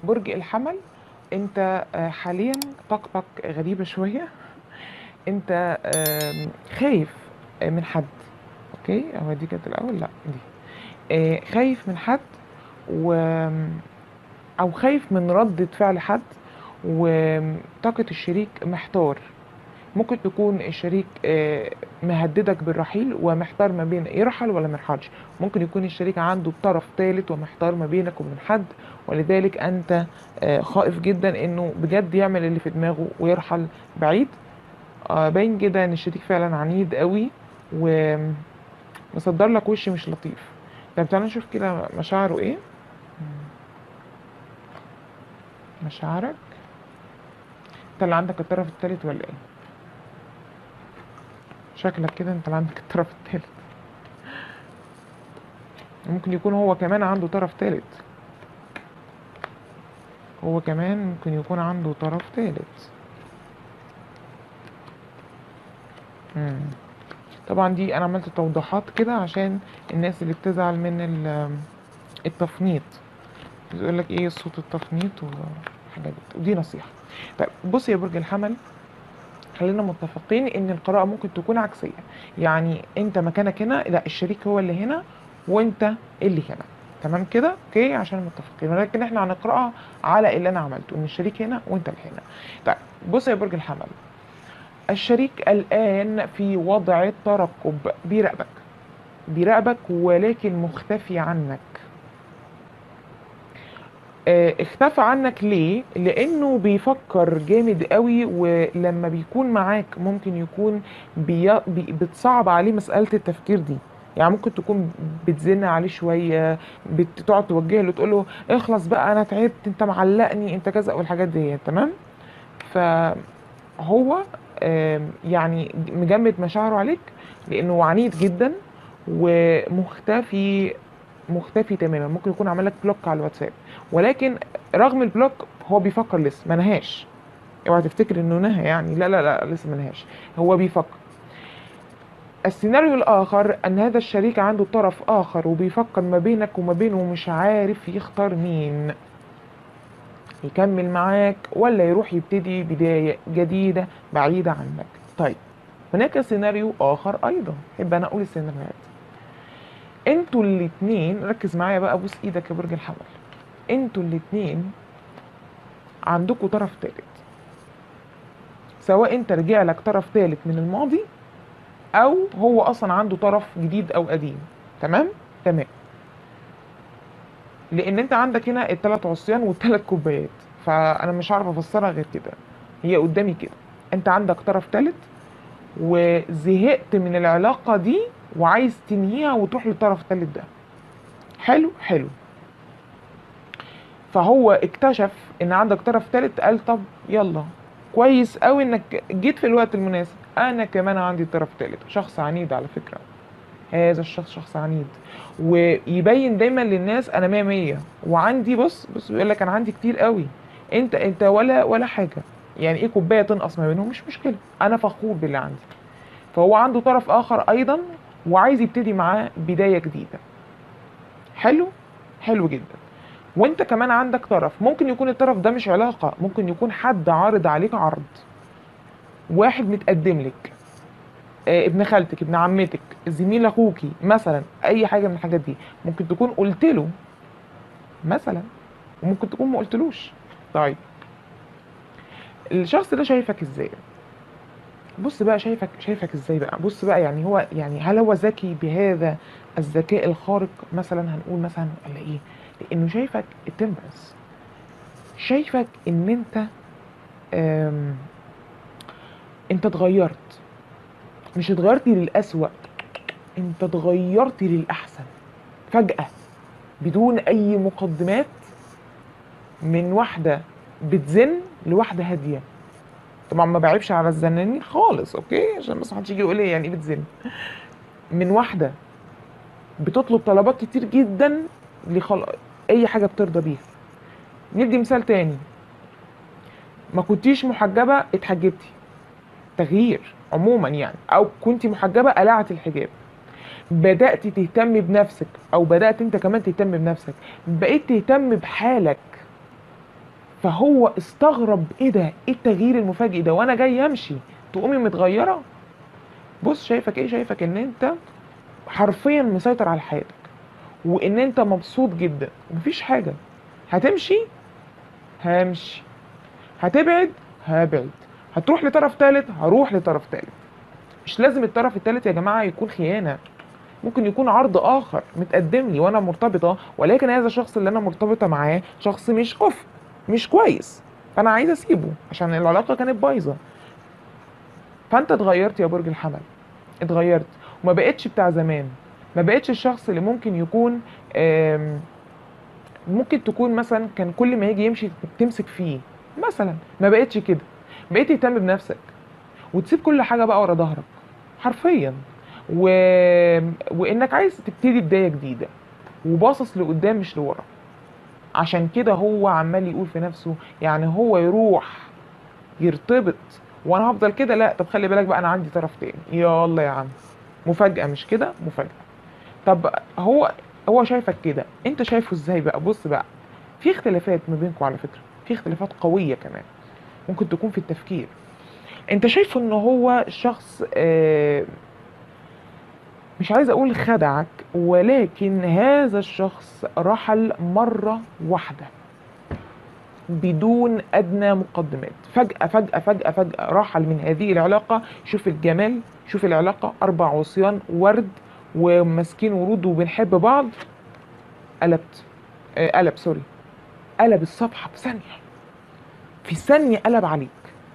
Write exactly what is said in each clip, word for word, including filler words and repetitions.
برج الحمل، انت آه، حاليا طاقتك غريبة شوية. انت آم، خايف من حد. اوكي، هو دي كانت الاول، لا دي آه، خايف من حد، و او خايف من ردة فعل حد، وطاقة الشريك محتار. ممكن تكون الشريك آه، مهددك بالرحيل ومحتار ما بين يرحل ولا ما يرحلش. ممكن يكون الشريك عنده طرف ثالث ومحتار ما بينك وبين حد، ولذلك انت آه، خائف جدا انه بجد يعمل اللي في دماغه ويرحل بعيد. آه، باين جدا ان الشريك فعلا عنيد قوي ومصدر لك وش مش لطيف. طب تعالى نشوف كده مشاعره ايه. مشاعرك، انت اللي عندك الطرف الثالث ولا ايه؟ شكلك كده انت اللي عندك الطرف الثالث. ممكن يكون هو كمان عنده طرف ثالث. هو كمان ممكن يكون عنده طرف ثالث. مم. طبعا دي انا عملت توضيحات كده عشان الناس اللي بتزعل من ال- التفنيط، يقول لك ايه صوت التفنيط وحاجات دي، ودي نصيحة. طيب بص يا برج الحمل، خلينا متفقين ان القراءة ممكن تكون عكسية. يعني انت مكانك هنا، لا الشريك هو اللي هنا وانت اللي هنا. تمام كده اوكي عشان متفقين، ولكن احنا هنقراها على اللي انا عملته، ان الشريك هنا وانت اللي هنا. طيب بص يا برج الحمل، الشريك الآن في وضع الترقب، بيراقبك بيراقبك ولكن مختفي عنك. آه، اختفى عنك ليه؟ لأنه بيفكر جامد قوي، ولما بيكون معاك ممكن يكون بي... بي... بتصعب عليه مسألة التفكير دي. يعني ممكن تكون بتزن عليه شوية، بتقعد توجه له تقول له اخلص بقى انا تعبت، انت معلقني، انت كذا، والحاجات دي. تمام. فهو آم، يعني مجمد مشاعره عليك لانه عنيد جدا ومختفي. مختفي تماما. ممكن يكون عمل لك بلوك على الواتساب، ولكن رغم البلوك هو بيفكر لسه ما نهاش. اوعى تفتكر انه نهى، يعني لا لا لا لسه ما نهاش، هو بيفكر. السيناريو الاخر ان هذا الشريك عنده طرف اخر وبيفكر ما بينك وما بينه ومش عارف يختار مين، يكمل معاك ولا يروح يبتدي بداية جديدة بعيدة عنك. طيب هناك سيناريو آخر أيضا، أحب أنا أقول السيناريوهات. انتوا الاتنين، ركز معايا بقى، بوس ايدك يا برج الحمل، انتوا الاتنين عندكوا طرف تالت. سواء انت رجع لك طرف تالت من الماضي، او هو اصلا عنده طرف جديد او قديم. تمام. تمام. لان انت عندك هنا الثلاث عصيان والثلاث كوبايات، فانا مش عارف افسرها غير كده، هي قدامي كده. انت عندك طرف تالت وزهقت من العلاقة دي وعايز تنهيها وتروح للطرف التالت ده. حلو حلو. فهو اكتشف ان عندك طرف تالت، قال طب يلا، كويس قوي انك جيت في الوقت المناسب. انا كمان عندي طرف تالت، شخص عنيد على فكرة. هذا الشخص شخص عنيد، ويبين دايما للناس انا مية مية، وعندي بص بص بيقول لك انا عندي كتير قوي. انت انت ولا ولا حاجة. يعني ايه كوباية تنقص ما بينهم؟ مش مشكلة، انا فخور باللي عندي. فهو عنده طرف اخر ايضا وعايز يبتدي معاه بداية جديدة. حلو. حلو جدا. وانت كمان عندك طرف، ممكن يكون الطرف ده مش علاقة، ممكن يكون حد عارض عليك عرض، واحد متقدم لك، آه، ابن خالتك، ابن عمتك، زميل اخوكي مثلا، اي حاجة من الحاجات دي. ممكن تكون قلت له مثلا، وممكن تكون ما قلتلوش. طيب الشخص ده شايفك ازاي؟ بص بقى، شايفك شايفك ازاي بقى؟ بص بقى، يعني هو يعني هل هو ذكي بهذا الذكاء الخارق مثلا، هنقول مثلا، ولا ايه؟ لانه شايفك التمبرنس، شايفك ان انت أم انت اتغيرت. مش اتغيرتي للأسوأ، انت اتغيرتي للأحسن فجأة بدون اي مقدمات، من واحدة بتزن لواحدة هادية. طبعا ما بعيبش على الزنانين خالص، اوكي، عشان بس محدش يجي يقول لي يعني ايه بتزن. من واحدة بتطلب طلبات كتير جدا لخل... اي حاجة بترضى بيها. ندي مثال تاني، ما كنتيش محجبة اتحجبتي، تغيير عموما يعني، او كنتي محجبة قلعت الحجاب، بدأت تهتم بنفسك، او بدأت انت كمان تهتم بنفسك، بقيت تهتم بحالك. فهو استغرب ايه ده، ايه التغيير المفاجئ ده، وانا جاي امشي تقومي متغيره. بص شايفك ايه، شايفك ان انت حرفيا مسيطر على حياتك، وان انت مبسوط جدا ومفيش حاجه. هتمشي همشي، هتبعد هبعد، هتروح لطرف تالت هروح لطرف تالت. مش لازم الطرف التالت يا جماعه يكون خيانه، ممكن يكون عرض اخر متقدم لي وانا مرتبطه، ولكن هذا الشخص اللي انا مرتبطه معاه شخص مش كفء، مش كويس، فانا عايزه اسيبه عشان العلاقه كانت بايظه. فانت اتغيرت يا برج الحمل، اتغيرت وما بقتش بتاع زمان. ما بقتش الشخص اللي ممكن يكون آم، ممكن تكون مثلا كان كل ما يجي يمشي تمسك فيه مثلا. ما بقتش كده، بقيت تهتم بنفسك وتسيب كل حاجه بقى ورا ظهرك حرفيا، و... وانك عايز تبتدي بدايه جديده وباصص لقدام مش لورا. عشان كده هو عمال يقول في نفسه يعني هو يروح يرتبط وانا هفضل كده؟ لا، طب خلي بالك بقى انا عندي طرف تاني، يلا يا عم مفاجأة، مش كده مفاجأة. طب هو هو شايفك كده، انت شايفه ازاي بقى؟ بص بقى، في اختلافات ما بينكم على فكرة، في اختلافات قوية كمان ممكن تكون في التفكير. انت شايفه ان هو شخص آه، مش عايز اقول خدعك، ولكن هذا الشخص رحل مرة واحدة بدون ادنى مقدمات، فجأة فجأة فجأة فجأة رحل من هذه العلاقة. شوف الجمال، شوف العلاقة، اربع عصيان ورد وماسكين ورود وبنحب بعض، قلبت آه، قلب سوري قلب الصفحة في ثانية، في ثانية قلب عليك.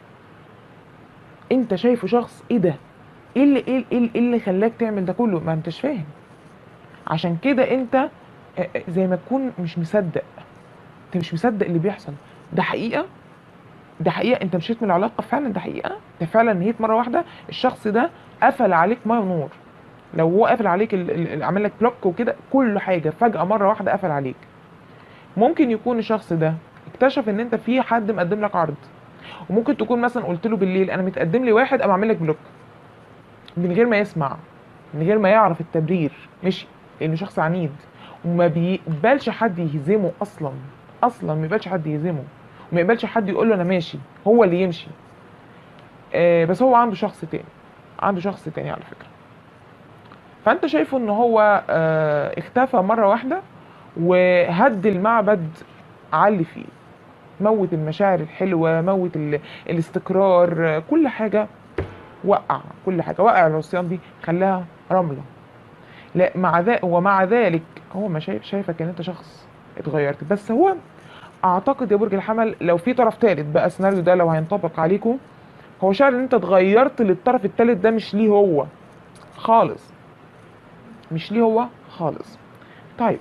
انت شايفه شخص ايه ده، ايه اللي ايه اللي, إيه اللي خلاك تعمل ده كله؟ ما انتش فاهم. عشان كده انت آه، آه، زي ما تكون مش مصدق، انت مش مصدق اللي بيحصل. ده حقيقة، ده حقيقة انت مشيت من العلاقة فعلا، ده حقيقة انت فعلا نهيت مرة واحدة. الشخص ده قفل عليك ميه ونور. لو هو قافل عليك ال- ال- ال- عمل لك بلوك وكده كل حاجة، فجأة مرة واحدة قفل عليك. ممكن يكون الشخص ده اكتشف ان انت في حد مقدم لك عرض، وممكن تكون مثلا قلت له بالليل انا متقدم لي واحد، قام عامل لك بلوك من غير ما يسمع، من غير ما يعرف التبرير. مشي لانه شخص عنيد وما بيقبلش حد يهزمه اصلا، اصلا ما بيقبلش حد يهزمه، وما يقبلش حد يقول له انا ماشي، هو اللي يمشي. آه بس هو عنده شخص تاني، عنده شخص تاني على فكرة. فانت شايفه ان هو آه اختفى مرة واحدة وهد المعبد علي فيه، موت المشاعر الحلوة، موت ال... الاستقرار، آه، كل حاجة وقع، كل حاجة وقع العصيان دي خلاها رملة. لا مع ذلك، ومع ذلك هو ما شايف، شايفك ان انت شخص اتغيرت. بس هو اعتقد يا برج الحمل لو في طرف ثالث بقى، السيناريو ده لو هينطبق عليكم، هو شاعر ان انت اتغيرت للطرف الثالث ده مش ليه هو خالص، مش ليه هو خالص. طيب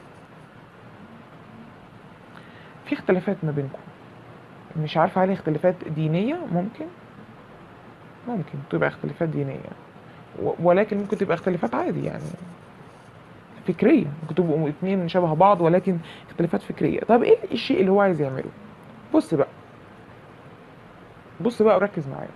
في اختلافات ما بينكم، مش عارفه هل اختلافات دينيه؟ ممكن، ممكن تبقى اختلافات دينيه، و- ولكن ممكن تبقى اختلافات عادي يعني فكريه، ممكن تبقوا اتنين شبه بعض ولكن اختلافات فكريه. طب ايه الشيء اللي هو عايز يعمله؟ بص بقى، بص بقى وركز معايا.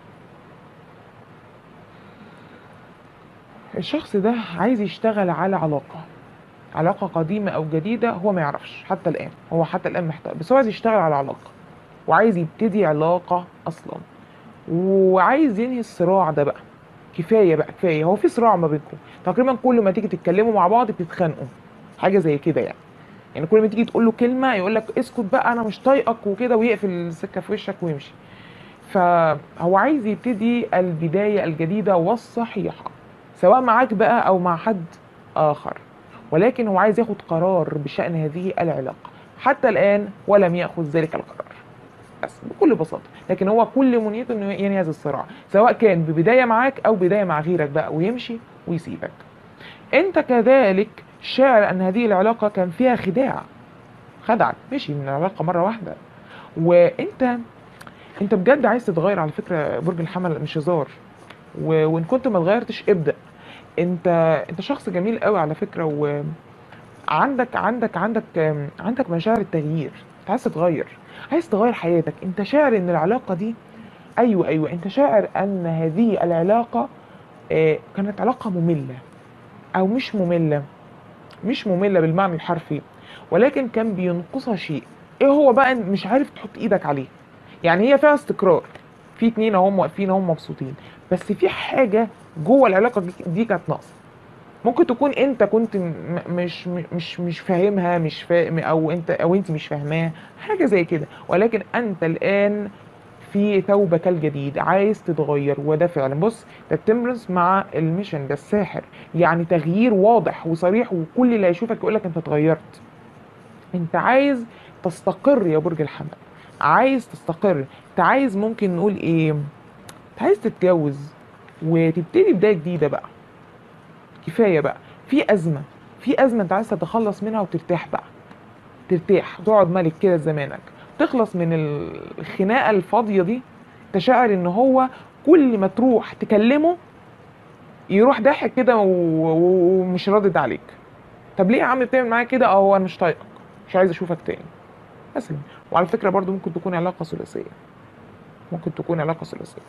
الشخص ده عايز يشتغل على علاقه، علاقه قديمه او جديده هو ما يعرفش حتى الان، هو حتى الان محتار، بس هو عايز يشتغل على علاقه وعايز يبتدي علاقه اصلا، وعايز ينهي الصراع ده بقى. كفايه بقى، كفايه، هو في صراع ما بينكم تقريبا، كل ما تيجي تتكلموا مع بعض بتتخانقوا، حاجه زي كده يعني. يعني كل ما تيجي تقول له كلمه يقول لك اسكت بقى انا مش طايقك وكده، ويقفل السكه في وشك ويمشي. فهو عايز يبتدي البدايه الجديده والصحيحه، سواء معاك بقى او مع حد اخر، ولكن هو عايز ياخد قرار بشأن هذه العلاقه. حتى الان ولم يأخذ ذلك القرار، بس بكل بساطه. لكن هو كل منيته انه ينهي هذا الصراع، سواء كان ببدايه معاك او بدايه مع غيرك بقى، ويمشي ويسيبك. انت كذلك شاعر ان هذه العلاقه كان فيها خداع، خدعك، مشي من العلاقه مره واحده. وانت انت بجد عايز تتغير على فكره برج الحمل، مش هزار. و... وان كنت ما اتغيرتش ابدا. انت انت شخص جميل قوي على فكره، وعندك عندك عندك عندك مشاعر التغيير. انت عايز تتغير، عايز تغير حياتك. انت شاعر ان العلاقه دي، ايوه ايوه انت شاعر ان هذه العلاقه آه، كانت علاقه ممله، او مش ممله، مش ممله بالمعنى الحرفي، ولكن كان بينقصها شيء. ايه هو بقى مش عارف تحط ايدك عليه. يعني هي فيها استقرار، في اتنين اهم واقفين اهم مبسوطين، بس في حاجه جوه العلاقه دي دي كانت ناقصه. ممكن تكون انت كنت م- مش مش مش فاهمها، مش فاهم، او انت او انت مش فاهماه، حاجه زي كده، ولكن انت الان في توبه كالجديد، عايز تتغير. وده فعلا، بص، ده التمرنس مع الميشن، ده الساحر، يعني تغيير واضح وصريح، وكل اللي هيشوفك يقول لك انت اتغيرت. انت عايز تستقر يا برج الحمل، عايز تستقر. انت عايز، ممكن نقول ايه، انت عايز تتجوز وتبتدي بدايه جديده بقى. كفايه بقى، في ازمه، في ازمه انت عايز تتخلص منها وترتاح بقى، ترتاح، تقعد ملك كده زمانك، تخلص من الخناقه الفاضيه دي. انت شاعر ان هو كل ما تروح تكلمه يروح ضاحك كده و- و- ومش رادد عليك. طب ليه يا عم بتعمل معايا كده؟ اه هو انا مش طايقك، مش عايز اشوفك تاني مثلا. وعلى فكره برضو ممكن تكون علاقه ثلاثيه، ممكن تكون علاقه ثلاثيه،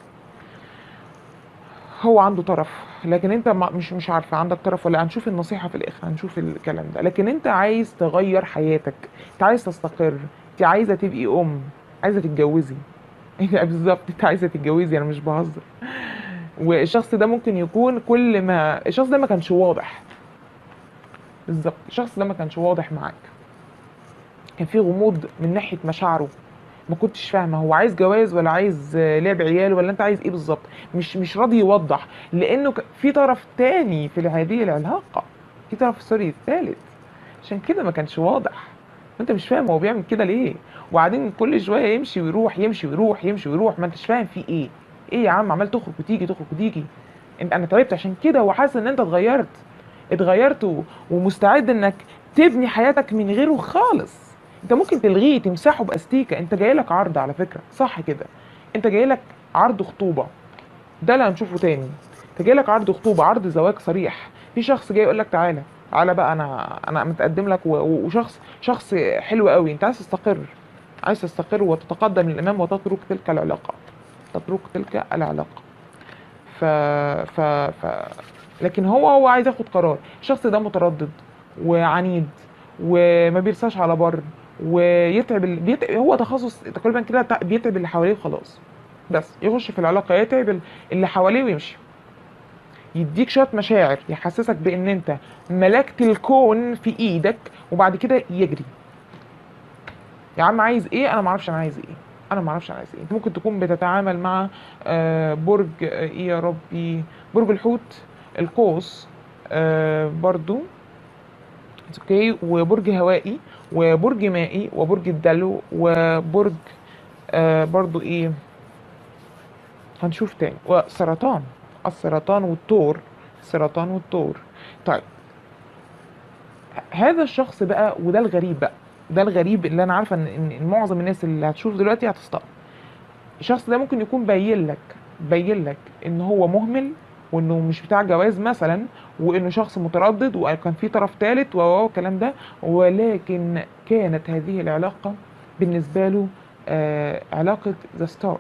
هو عنده طرف لكن انت ما- مش مش عارفه عندك طرف ولا. هنشوف النصيحه في الاخر، هنشوف الكلام ده. لكن انت عايز تغير حياتك، انت عايز تستقر، انت عايزه تبقي ام، عايزه تتجوزي. بالظبط، انت عايزه تتجوزي، انا مش بهزر. والشخص ده ممكن يكون كل ما الشخص ده ما كانش واضح. بالظبط، الشخص ده ما كانش واضح معاك، كان في غموض من ناحيه مشاعره، ما كنتش فاهمه هو عايز جواز ولا عايز آه، لعب عيال، ولا انت عايز ايه بالظبط. مش مش راضي يوضح، لانه ك- في طرف تاني في هذه العلاقه، في طرف سوري ثالث، عشان كده ما كانش واضح. انت مش فاهم هو بيعمل كده ليه. وبعدين كل شويه يمشي ويروح، يمشي ويروح، يمشي ويروح، ما انتش فاهم في ايه. ايه يا عم، عمال تخرج وتيجي، تخرج وتيجي. انت انا تعبت عشان كده، وحاسس ان انت اتغيرت، اتغيرت و- ومستعد انك تبني حياتك من غيره خالص. انت ممكن تلغيه، تمسحه باستيكه. انت جاي لك عرض على فكره، صح كده، انت جاي لك عرض خطوبه، ده اللي هنشوفه تاني. انت جاي لك عرض خطوبه، عرض زواج صريح. في شخص جاي يقول لك تعالى، تعالى بقى، انا انا متقدم لك، و- و- وشخص شخص حلو قوي. انت عايز تستقر، عايز تستقر وتتقدم للامام وتترك تلك العلاقه، تترك تلك العلاقه. ف... ف... ف... لكن هو هو عايز ياخد قرار. الشخص ده متردد وعنيد وما بيرساش على بر، ويتعب ال... بيتعب، هو تخصص تقريبا كده، بتاع- بيتعب اللي حواليه وخلاص. بس يخش في العلاقة يتعب ال- اللي حواليه ويمشي، يديك شوية مشاعر، يحسسك بان انت ملكت الكون في ايدك، وبعد كده يجري. يا عم عايز ايه؟ انا ما اعرفش انا عايز ايه، انا ما اعرفش انا عايز ايه. انت ممكن تكون بتتعامل مع آه، برج آه، ايه يا ربي، برج الحوت، القوس، آه، برضو اوكي، وبرج هوائي، وبرج مائي، وبرج الدلو، وبرج آه، برضو ايه، هنشوف تاني، وسرطان، السرطان والثور، السرطان والثور. طيب، هذا الشخص بقى، وده الغريب بقى، ده الغريب اللي انا عارفه ان إن- إن معظم الناس اللي هتشوف دلوقتي هتستغرب. الشخص ده ممكن يكون باين لك، باين لك ان هو مهمل، وانه مش بتاع جواز مثلا، وانه شخص متردد، وكان في طرف ثالث والكلام ده، ولكن كانت هذه العلاقة بالنسبة له آه علاقة ذا ستار،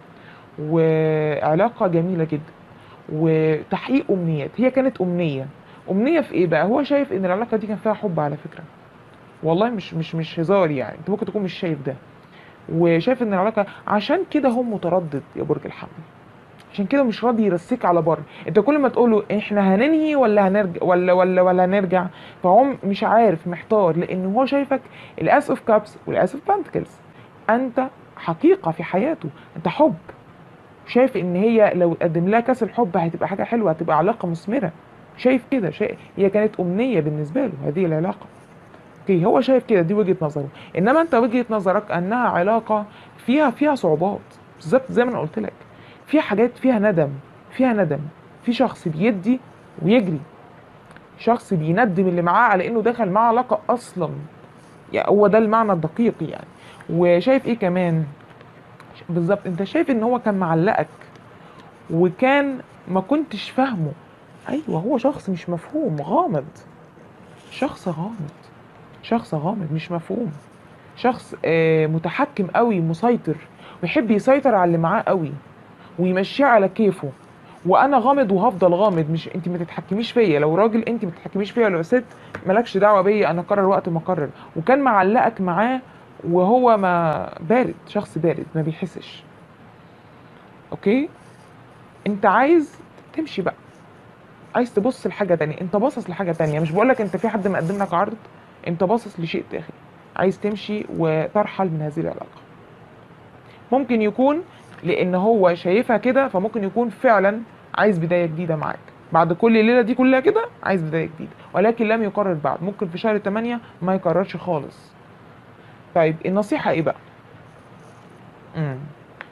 وعلاقة جميلة جدا، وتحقيق أمنيات. هي كانت أمنية، أمنية في إيه بقى؟ هو شايف إن العلاقة دي كان فيها حب على فكرة، والله مش مش مش هزار يعني، أنت ممكن تكون مش شايف ده، وشايف ان العلاقه، عشان كده هو متردد يا برج الحمل، عشان كده مش راضي يرسيك على بر. انت كل ما تقول له احنا هننهي ولا هنرجع، ولا ولا ولا هنرجع، فهو مش عارف، محتار، لان هو شايفك الاس اوف كابس والاس اوف بانتكلز. انت حقيقه في حياته، انت حب، شايف ان هي لو قدم لها كاس الحب هتبقى حاجه حلوه، هتبقى علاقه مثمره. شايف كده، شايف هي كانت امنيه بالنسبه له هذه العلاقه. اوكي، هو شايف كده، دي وجهة نظره. انما انت وجهة نظرك انها علاقة فيها فيها صعوبات، بالظبط زي ما انا قلت لك، فيها حاجات، فيها ندم، فيها ندم. في شخص بيدي ويجري، شخص بيندم اللي معاه على انه دخل معاه علاقة اصلا، يعني هو ده المعنى الدقيق يعني. وشايف ايه كمان، بالظبط انت شايف ان هو كان معلقك، وكان ما كنتش فاهمه. ايوه، هو شخص مش مفهوم، غامض، شخص غامض، شخص غامض مش مفهوم، شخص آه، متحكم قوي، مسيطر، ويحب يسيطر على اللي معاه قوي، ويمشيه على كيفه. وانا غامض وهفضل غامض، مش انت ما تتحكميش فيا، لو راجل انت ما تتحكميش فيا، لو ست مالكش دعوه بيا، انا اقرر وقت ما اقرر. وكان معلقك معاه وهو ما بارد، شخص بارد ما بيحسش. اوكي، انت عايز تمشي بقى، عايز تبص لحاجه تانية، انت باصص لحاجه تانية. مش بقولك انت في حد مقدم لك عرض، انت باصص لشيء تاني، عايز تمشي وترحل من هذه العلاقه. ممكن يكون لان هو شايفها كده، فممكن يكون فعلا عايز بدايه جديده معاك بعد كل الليله دي كلها كده، عايز بدايه جديده، ولكن لم يقرر بعد. ممكن في شهر تمانية ما يقررش خالص. طيب النصيحه ايه بقى؟ مم.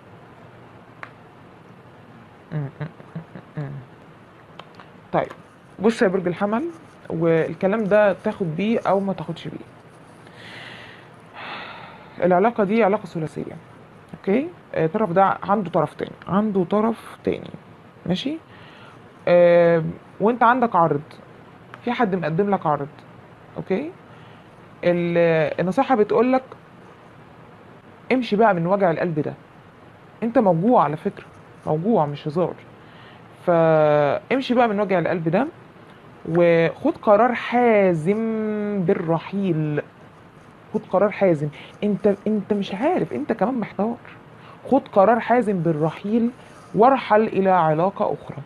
مم. مم. مم. طيب بص يا برج الحمل، والكلام ده تاخد بيه او ما تاخدش بيه. العلاقه دي علاقه ثلاثيه. اوكي، الطرف ده عنده طرف تاني، عنده طرف تاني. ماشي. آه، وانت عندك عرض، في حد مقدم لك عرض. اوكي، ال- النصيحه بتقول لك امشي بقى من وجع القلب ده. انت موجوع على فكره، موجوع مش هزار. فامشي بقى من وجع القلب ده، وخد قرار حازم بالرحيل. خد قرار حازم. انت انت مش عارف، انت كمان محتار. خد قرار حازم بالرحيل، وارحل الى علاقه اخرى.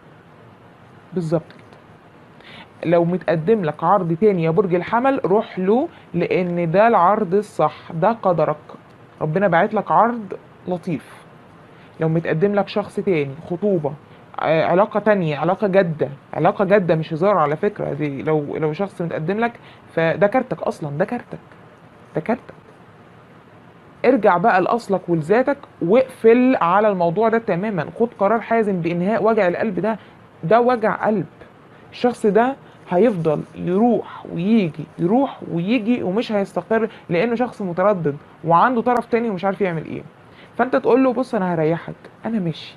بالظبط كده. لو متقدم لك عرض تاني يا برج الحمل، روح له، لان ده العرض الصح، ده قدرك. ربنا باعت لك عرض لطيف. لو متقدم لك شخص تاني، خطوبة، آه، علاقة تانية، علاقة جادة، علاقة جادة مش هزار على فكرة دي. لو لو شخص متقدم لك، فده كارتك أصلا، ده كارتك، ده كارتك. ارجع بقى لأصلك ولذاتك، واقفل على الموضوع ده تماما. خد قرار حازم بإنهاء وجع القلب ده. ده وجع قلب. الشخص ده هيفضل يروح ويجي، يروح ويجي، ومش هيستقر، لأنه شخص متردد وعنده طرف تاني ومش عارف يعمل ايه. فانت تقول له بص انا هريحك، انا ماشي،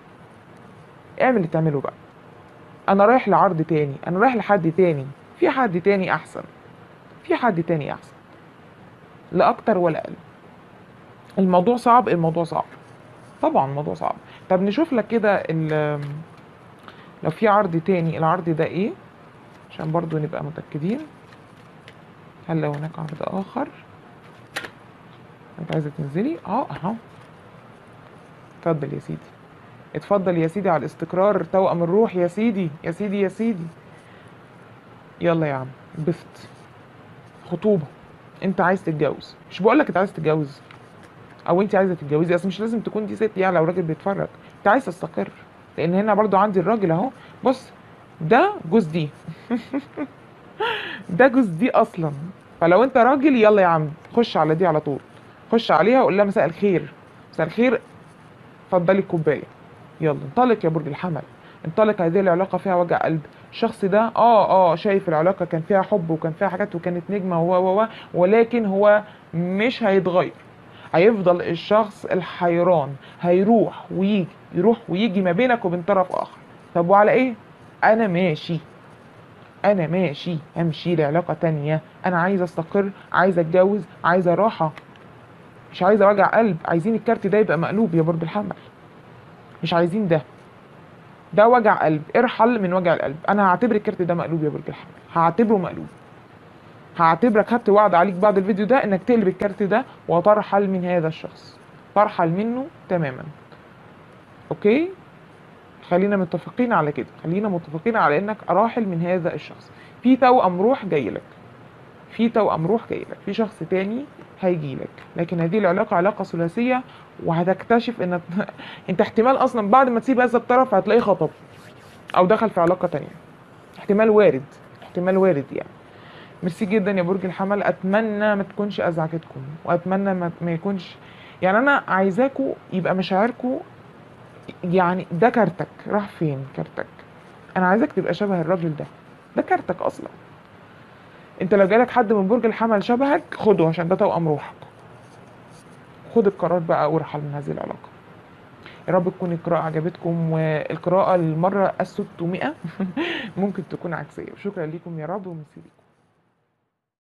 اعمل اللي تعمله بقى. انا رايح لعرض تاني، انا رايح لحد تاني، في حد تاني احسن، في حد تاني احسن، لا اكتر ولا اقل. الموضوع صعب، الموضوع صعب، طبعا الموضوع صعب. طب نشوف لك كده ال- لو في عرض تاني، العرض ده ايه؟ عشان برضو نبقى متأكدين. هل لو هناك عرض اخر؟ انت عايزة تنزلي؟ اه اهو. اتفضل يا سيدي، اتفضل يا سيدي على الاستقرار، توأم الروح يا سيدي، يا سيدي يا سيدي. يلا يا عم، بفت، خطوبة. انت عايز تتجوز، مش بقولك انت عايز تتجوز او انت عايزه تتجوزي، اصل مش لازم تكون دي ست يعني، لو راجل بيتفرج. انت عايز تستقر، لان هنا برضو عندي الراجل اهو. بص، ده جوز دي، ده جوز دي اصلا. فلو انت راجل، يلا يا عم خش على دي على طول، خش عليها وقول لها مساء الخير، مساء الخير، اتفضلي الكوبايه. يلا انطلق يا برج الحمل، انطلق. هذه العلاقه فيها وجع قلب. الشخص ده اه اه شايف العلاقه كان فيها حب وكان فيها حاجات وكانت نجمه و و و ولكن هو مش هيتغير. هيفضل الشخص الحيران، هيروح ويجي، يروح ويجي ما بينك وبين طرف اخر. طب وعلى ايه؟ انا ماشي، انا ماشي، امشي لعلاقه تانية. انا عايز استقر، عايز اتجوز، عايزه راحه، مش عايزه وجع قلب. عايزين الكارت ده يبقى مقلوب يا برج الحمل، مش عايزين ده. ده وجع قلب، ارحل من وجع القلب. انا هعتبر الكارت ده مقلوب يا برج الحمل، هعتبره مقلوب. هعتبرك خدت وعد عليك بعد الفيديو ده انك تقلب الكارت ده وترحل من هذا الشخص، ترحل منه تماما. اوكي، خلينا متفقين على كده، خلينا متفقين على انك راحل من هذا الشخص. في توأم روح جاي لك، في توأم روح جاي لك، في شخص تاني هيجي لك. لكن هذه العلاقة علاقة ثلاثية، وهتكتشف ان انت احتمال اصلا بعد ما تسيب هذا الطرف هتلاقيه خطب او دخل في علاقة تانية. احتمال وارد، احتمال وارد يعني. ميرسي جدا يا برج الحمل، اتمنى ما تكونش ازعجتكم، واتمنى ما, ما يكونش يعني. انا عايزاكوا يبقى مشاعركوا يعني، ده كارتك راح فين كارتك؟ انا عايزك تبقى شبه الراجل ده، ده كارتك اصلا. انت لو جالك حد من برج الحمل شبهك، خده عشان ده توأم روحك. خد القرار بقى وارحل من هذه العلاقة. يا رب تكون القراءة عجبتكم، والقراءة المرة الستمائة ممكن تكون عكسية. شكرا لكم يا رب، وميرسي لكم.